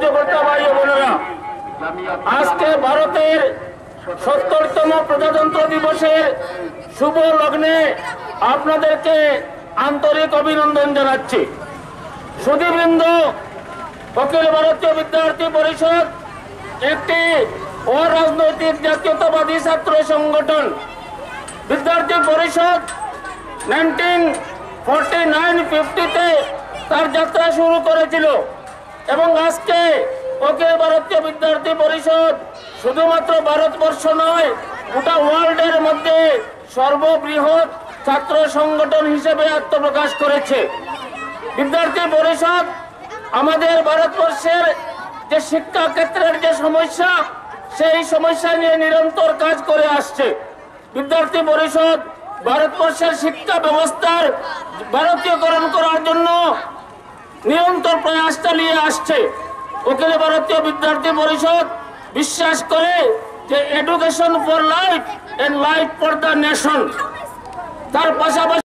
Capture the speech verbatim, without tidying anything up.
কার্যকর্তা ভাই ও বোনেরা, আজকে ভারতের সত্তরতম প্রজাতন্ত্র দিবসের শুভ লগ্নে আপনাদেরকে আন্তরিক অভিনন্দন জানাচ্ছি। সুধীবৃন্দ, অখিল ভারতীয় বিদ্যার্থী পরিষদ একটি অরাজনৈতিক জাতীয়তাবাদী ছাত্র সংগঠন। বিদ্যার্থী পরিষদ নাইনটিন ফর্টি নাইন ফিফটিতে তার যাত্রা শুরু করেছিল এবং আজকে অখিল ভারতীয় বিদ্যার্থী পরিষদ শুধুমাত্র ভারতবর্ষ নয়, গোটা ওয়ার্ল্ডের মধ্যে সর্ববৃহৎ ছাত্র সংগঠন হিসেবে আত্মপ্রকাশ করেছে। বিদ্যার্থী পরিষদ আমাদের ভারতবর্ষের যে শিক্ষা ক্ষেত্রের যে সমস্যা, সেই সমস্যা নিয়ে নিরন্তর কাজ করে আসছে। বিদ্যার্থী পরিষদ ভারতবর্ষের শিক্ষা ব্যবস্থার ভারতীয়করণ করার জন্য নিরন্তর প্রয়াস চালিয়ে আসছে। অখিল ভারতীয় বিদ্যার্থী পরিষদ বিশ্বাস করে যে education for life and life for the nation. তার পাশাপাশি